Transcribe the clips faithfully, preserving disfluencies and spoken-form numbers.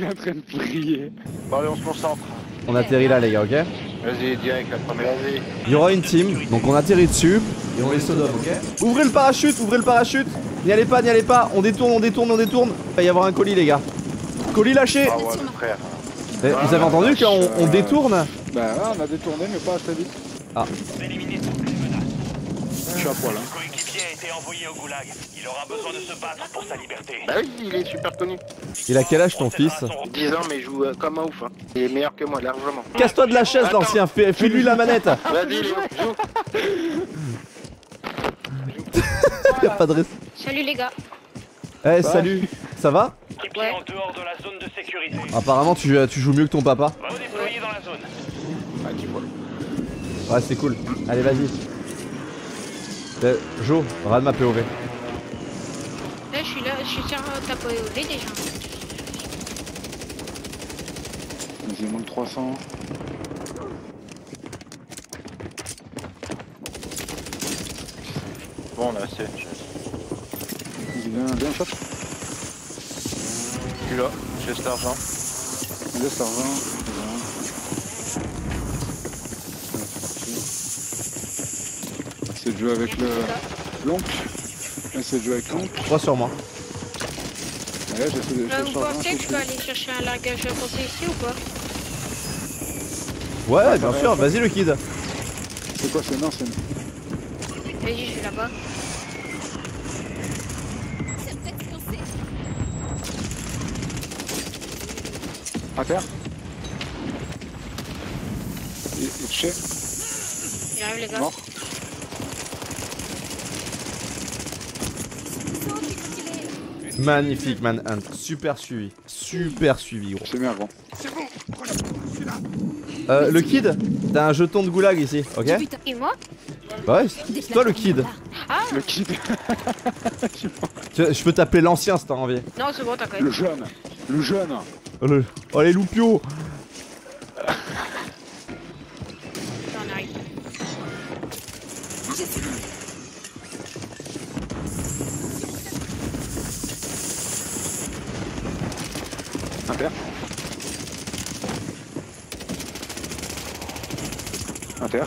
est en train de briller. Bon allez on se concentre. On atterrit là les gars, ok? Vas-y direct la première. Vas-y. Il y aura une team, donc on atterrit dessus et on les sodomme, ok? Ouvrez le parachute, ouvrez le parachute. N'y allez pas, n'y allez pas, on détourne, on détourne, on détourne. Il va y avoir un colis les gars. Colis lâché. Ah ouais le frère. Eh, vous avez entendu quand on, on détourne? Bah ouais, on a détourné mais pas assez vite. Ah. Je suis à poil hein. Son coéquipier a été envoyé au goulag. Il aura besoin de se battre pour sa liberté. Bah oui il est super connu. Il a quel âge ton fils? dix ans mais il joue euh, comme un ouf hein. Il est meilleur que moi largement. Casse-toi de la chaise Attends. l'ancien, fais- fais-lui la manette. Vas-y Léo, joue. Y'a pas de res- Salut les gars. Eh salut, ça va? Équipier en dehors de la zone de sécurité. Apparemment tu, tu joues mieux que ton papa. Redéployé dans la zone. Ah tu vois. Ouais c'est cool, allez vas-y. Eh, Jo, rade ma P O V. Là je suis là, je suis sur ta P O V déjà. Vas-y il manque trois cents. Bon on a assez. Vas-y viens, viens shot. Je suis là, j'ai cet argent. Laisse l'argent. C'est de jouer avec le l'oncle. Essaye de jouer avec l'oncle. trois sur moi. Ouais, j'essaie de Là chercher vous l'argent, pensez que je c'est peux aller chercher un largage français ici ou pas? Ouais bien sûr, vas-y le kid. C'est quoi, c'est une ancienne? Vas-y je suis là-bas. À terre. Il est touché. Il arrive les gars. Mort. Magnifique manhunt, super suivi. Super suivi gros. C'est bien gros. Euh, le kid, t'as un jeton de goulag ici, ok? Et moi? Ouais, c'est toi le kid. Ah Le kid. Tu- Je peux t'appeler l'ancien si t'as envie. non c'est bon t'as quand Le même. jeune. Le jeune. Oh, le... oh les loupios. On arrive. Inter. Inter.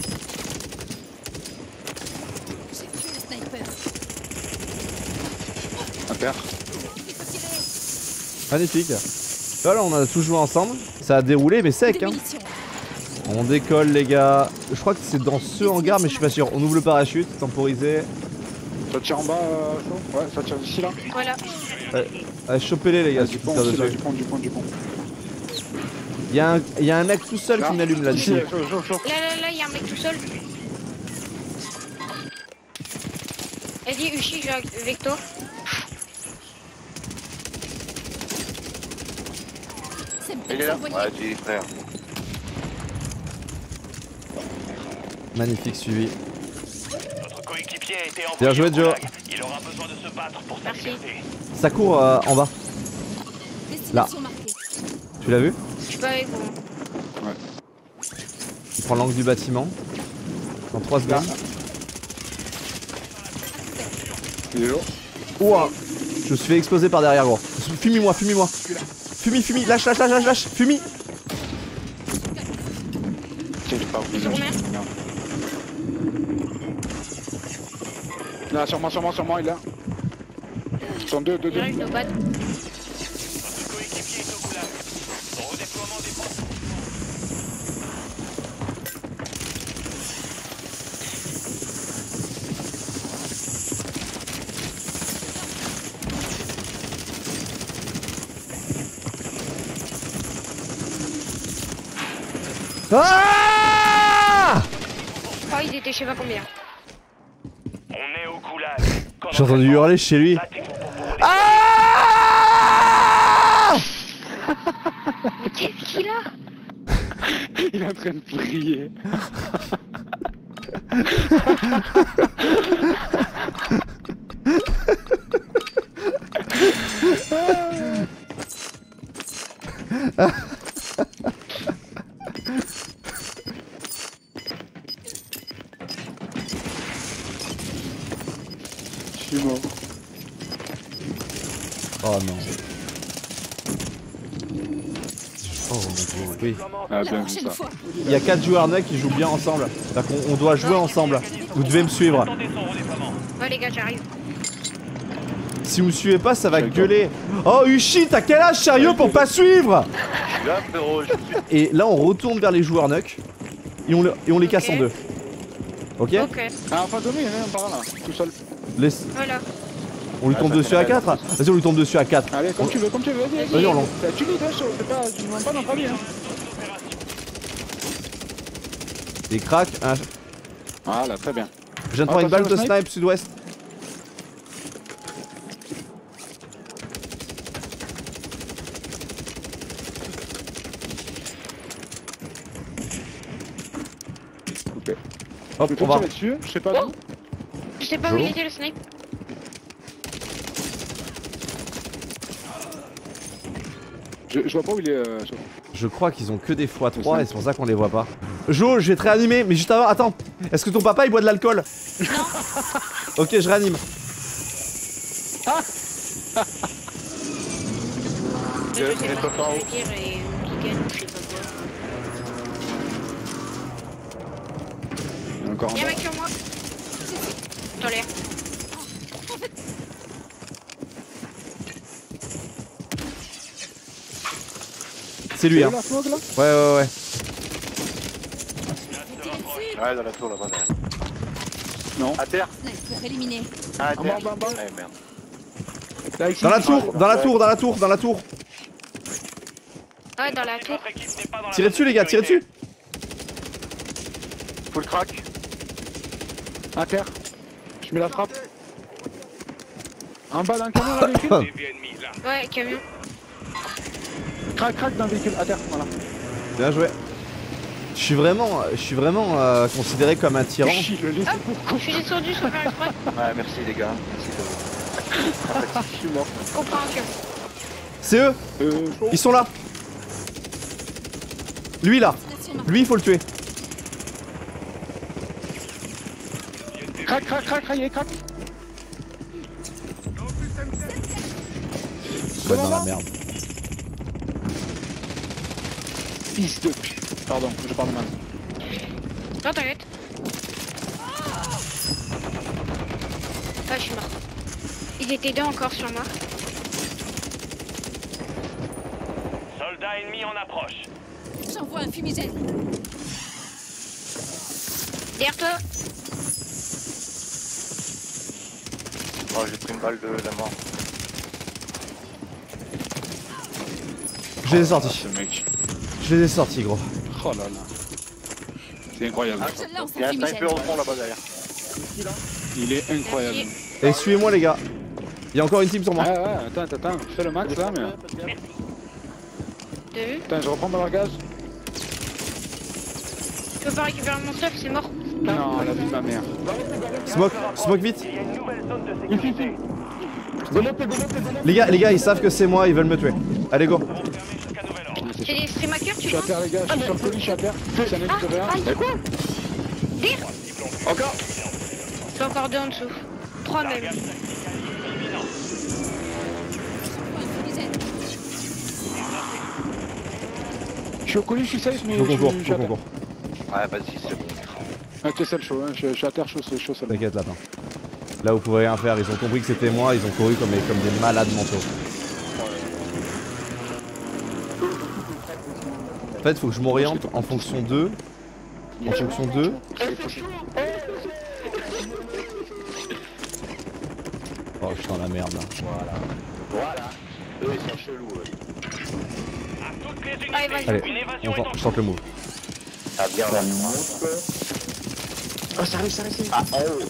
Inter. Magnifique. Là, là on a tous joué ensemble. Ça a déroulé mais sec hein. On décolle les gars. Je crois que c'est dans ce hangar mais je suis pas sûr. On ouvre le parachute, temporisé. Ça tire en bas, euh, chaud. Ouais, ça tire d'ici là. Voilà. Allez, chopez-les les gars. Du si pont vous tirez aussi, là, dessus. du pont, du pont, du pont. Y'a un, y a un mec tout seul qui m'allume là Ici, dessus. chaud, chaud, chaud. Là là là il y a un mec tout seul. Vas-y Uchi je joue avec toi. Il est là. Ouais tu es frère. Magnifique suivi. Notre coéquipier a été envoyé Bien joué, au Joe. goulag. Il aura besoin de se battre pour sa Merci. liberté. Ça court euh, en bas. Là. Tu l'as vu? Je suis pas avec vous. Il prend l'angle du bâtiment. Dans trois secondes. Il est lourd. Ouah. Je me suis fait exploser par derrière gros. Fumis-moi, fumis-moi. Fumi, fumi, lâche, lâche, lâche, lâche, lâche. Fumi. Tiens j'ai pas oublié. Sur mer. Là, sur moi, sur moi, sur moi, il est là. Ils sont deux, deux, Il deux. arrive nos battes. Notre coéquipier est au goulag. Au redéploiement des forces. Ah! Oh ils étaient je sais pas combien. On est au goulag. J'ai entendu hurler chez lui. Battez-vous pour vous Ah! Mais qu'est-ce qu'il a? Il est en train de briller. Je suis mort. Oh non. Oh mon dieu, oui. Ah, bien vu ça. Il y a quatre joueurs Nuck qui jouent bien ensemble. C'est-à-dire qu'on on doit jouer ensemble. Vous devez me suivre. Attendez son redéploiement. Ouais, les gars, j'arrive. Si vous me suivez pas, ça va D'accord. gueuler. Oh Uchi, t'as quel âge sérieux pour pas suivre? Je suis là, frérot. Je suis... Et là, on retourne vers les joueurs Nuck. Et on, le- et on les casse Ok. en deux. Ok? Ok, Ah, enfin, Tommy, il y en a un par là, tout seul. Laisse- voilà. On lui Ouais, tombe ça dessus fait à mal. quatre. Vas-y, on lui tombe dessus à quatre. Allez, comme tu veux, comme tu veux, vas-y. Vas-y, on lance. Bah, tu lis, toi, c'est pas, tu ne demandes pas notre avis, hein. Des cracks. Un- Voilà, très bien. Je viens de prendre une balle de Attention au snipe sud-ouest. Coupé. Hop, Je peux on va. tirer dessus, je sais pas d'où. Je sais pas où Jo. il était le snipe. Je, je vois pas où il est. Euh, Chaud. Je crois qu'ils ont que des fois trois et c'est pour ça qu'on les voit pas. Jo, je vais te réanimer, mais juste avant, attends. Est-ce que ton papa il boit de l'alcool? Non. Ok, je réanime. Je sais mais pas ce toi, que par ça où? veut dire et Kiken, je sais pas quoi. Il y a encore un. Y'a un mec sur moi. Dans l'air. C'est lui, hein. La smoke, là Ouais, ouais, ouais. Ouais, dans la tour là-bas. derrière. Non. À terre. Sniper éliminé. Ah, à Ah, terre. bon, bon, bon. Ouais, merde. Là, ici. Dans la tour, dans la tour, dans la tour, dans la tour. Ouais, dans la tour. Votre équipe n'est pas dans la Tirez dessus, les gars, tirez dessus. Full crack. À terre. Je mets la frappe. En bas d'un camion, là, véhicule. sécurité. Ennemi là. Ouais, camion. Crac, crac d'un véhicule. À terre, voilà. Bien joué. Je suis vraiment, je suis vraiment euh, considéré comme un tyran. Chie, le laisser Je suis descendu sans faire exprès. Ouais, merci les gars. Merci de vous. Je suis mort. Je comprends que. C'est eux, Euh, chaud. ils sont là. Lui là, Station marquée. lui il faut le tuer. Crac, crac, crac, crac, il est crac. Ouais, dans la merde. Fils de pute. Pardon, je parle mal. Non, t'arrêtes. Ah, je suis mort. Ils étaient deux encore sur moi. Soldat ennemi en approche. J'envoie un fumigène. Derrière toi. Oh, j'ai pris une balle de la mort. Je les ai sortis. Ce mec. Je les ai sortis, gros. Oh là là. C'est incroyable. Je lance Il y a un un fumigène. sniper au fond là-bas derrière. Il est incroyable. Et suivez-moi, les gars. Il y a encore une team sur moi. Ouais, ouais, attends, attends, attends. Fais le max là, mais. T'as vu? Attends, je reprends mon largage. Je peux pas récupérer mon stuff, c'est mort. Non, la vie de ma mère. Smoke, smoke vite. Il y a une nouvelle zone de sécurité. Les gars, les gars, ils savent que c'est moi, ils veulent me tuer. Allez, go. Fermé jusqu'à nouvel ordre. C'est des stream hackers, Je tu suis à vois? terre, les gars, je suis sur le colis, je suis à terre. C'est un Ah, extérieur. aïe. Et quoi Encore. Je suis encore deux en dessous. Trois même. Largage tactical imminent. J'envoie un fumigène. Je suis au colis, je suis safe, mais Faut je qu'on suis court, je suis faut à qu'on terre. court. Ouais, vas-y, c'est bon. Ah, t'es seul chaud, hein. je, je suis à terre chaud, c'est chaud, ça. T'inquiète, lapin. Là, vous pouvez rien faire. Ils ont compris que c'était moi, ils ont couru comme, comme des malades mentaux. En fait, faut que je m'oriente en fonction d'eux. En fonction d'eux. Oh, je suis dans la merde là. Voilà. Voilà. Eux, ils sont chelous. eux. À toutes les unités. Allez, vas-y. Allez, Une on évasion est tente- en je tente le move. Ah, bien là. Oh, ça arrive, ça arrive, ça arrive. Ah, en haut.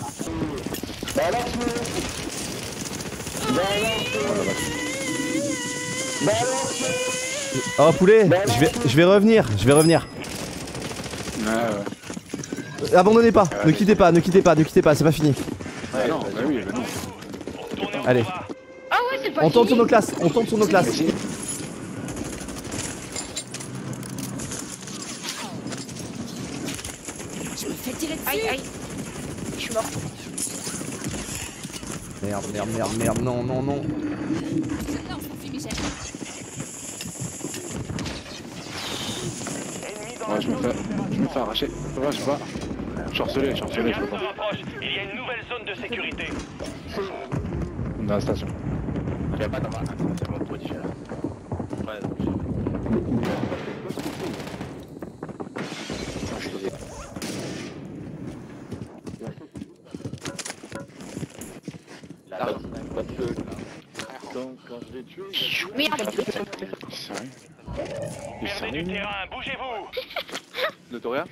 Oh poulet, je vais, je vais revenir, je vais revenir. Ouais, ouais. Abandonnez pas, ne quittez pas, ne quittez pas, ne quittez pas, c'est pas fini. Ah non, bah oui, bah non. Pour tourner au Allez. combat. Ah ouais, c'est pas On tombe fini. sur nos classes, on tombe sur nos classes. Je me fais tirer dessus. Aïe, aïe. Je suis mort. Merde, merde, merde, merde, non, non, non. Je lance un fumigène. je me fais, je me fais arracher. Ça va, je sais pas. Je suis harcelé, je suis harcelé, je peux Se pas. rapproche. Il y a une nouvelle zone de sécurité. Dans la station. J'ai pas d'avoir un c'est mon produit là. Ouais, donc j'ai. La personne n'a pas de feu. Donc quand je l'ai tué, il a Merde. Sérieux? Il est Perdez sérieux? du terrain, bougez-vous. de Doria.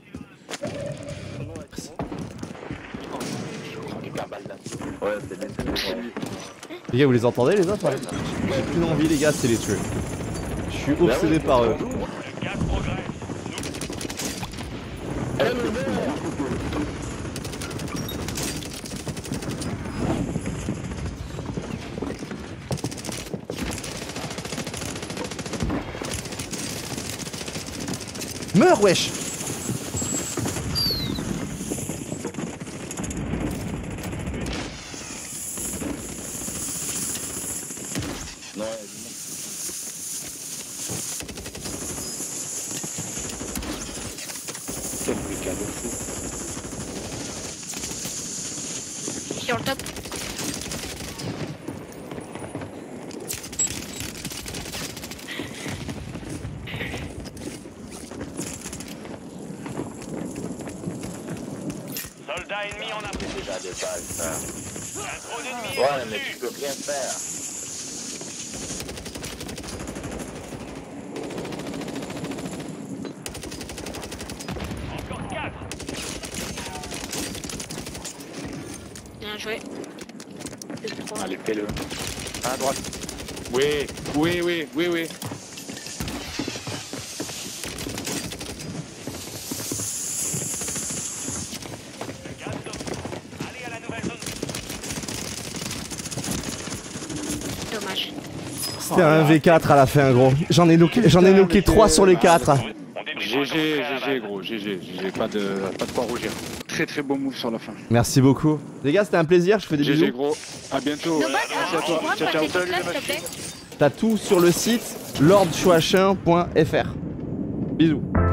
Ouais, c'est bien. Les gars, vous les entendez les autres? J'ai plus d'envie, les gars, c'est les tuer. Je suis obsédé par eux. Le gaz progresse. Meurs, wesh! Non, quel week-end fou. Sur le top. Soldats ennemis en approche. Déjà des balles, ça. Un drone ennemi est Ouais, mais au-dessus. tu peux rien faire. Encore quatre. Bien joué. Le trois. Allez, fais-le. À droite. Oui, oui, oui, oui, oui. Le gaz de... Allez à la nouvelle zone. Dommage. C'était un V quatre à la fin, gros. J'en ai knocké, j'en ai knocké trois sur les quatre. On détruit G G, G G, gros, G G, G G, pas de, pas de quoi rougir. Très très beau move sur la fin. Merci beaucoup. Les gars, c'était un plaisir, je fais des G G, bisous. gros. À bientôt. Nos ouais. bottes, Merci à tu toi. pourras Ciao, me ciao. passer tout là, s'il te plaît? T'as tout sur le site lord chouachin point f r. Bisous.